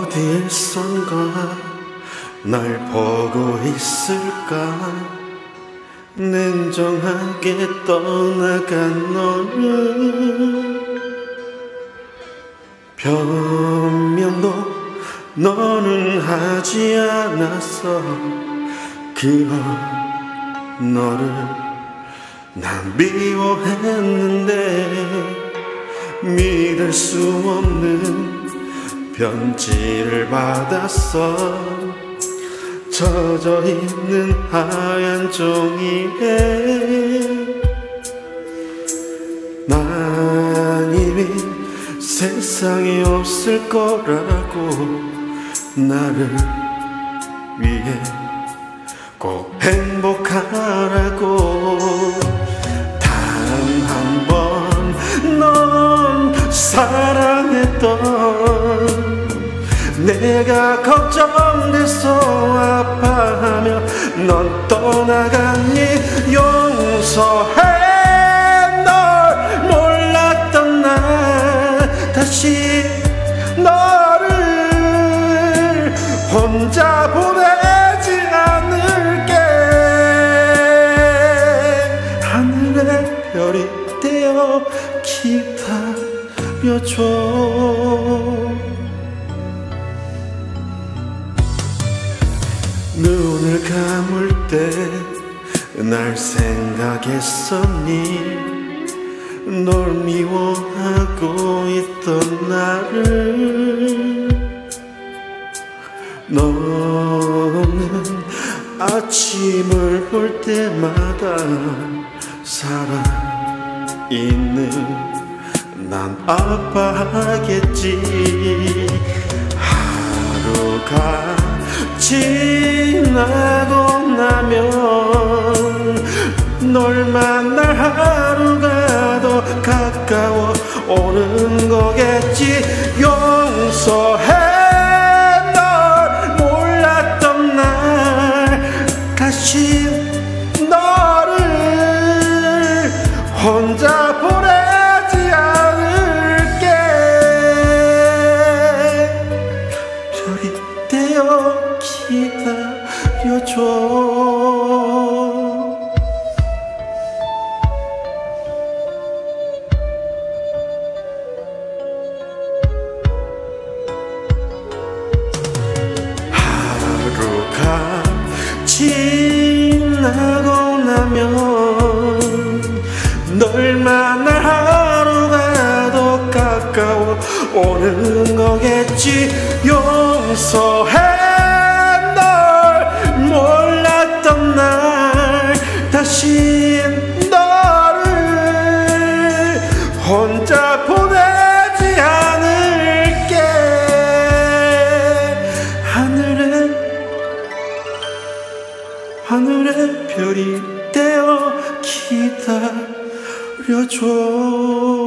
어디에선가 날 보고 있을까. 냉정하게 떠나간 너는 변명도 너는 하지 않았어. 그런 너를 난 미워했는데 믿을 수 없는 편지를 받았어. 젖어있는 하얀 종이에 난 이미 세상에 없을 거라고, 나를 위해 꼭 행복하라고. 단 한 번 넌 사랑했던 내가 걱정돼서 아파하며 넌 떠나갔니. 용서해. 널 몰랐던 날 다시 너를 혼자 보내지 않을게. 하늘의 별이 되어 기다려줘. 눈을 감을 때 날 생각했었니. 널 미워하고 있던 나를. 너는 아침을 볼 때마다 살아있는 난 아파하겠지. 하루가 지나고 나면 널 만날 하루가 더 가까워 오는 거겠지. 용서해. 널 몰랐던 날 다시 너를 혼자 보내지 않을게. 별이 되어 기다려줘. 하루가 지나고 나면 널 만날 하루가 더 가까워 오는 거겠지. 용서해. 널 몰랐던 날 다시 너를 혼자 보내지 않을게. 하늘의 별이 되어 기다려줘.